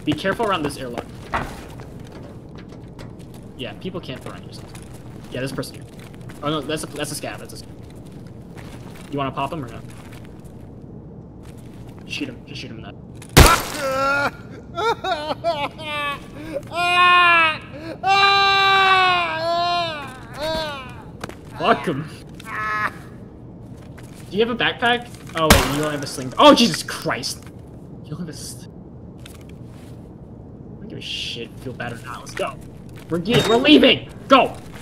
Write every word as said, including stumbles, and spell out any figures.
Be careful around this airlock. Yeah, people camp around you. Yeah, this person here. Oh no, that's a that's a scav. That's a scav. You want to pop him or no? Shoot him. Just shoot him in that. Fuck him. Do you have a backpack? Oh wait, you don't have a sling. Oh Jesus Christ! You don't have a. St I don't give a shit. Feel bad or not? Let's go. We're getting. We're leaving. Go.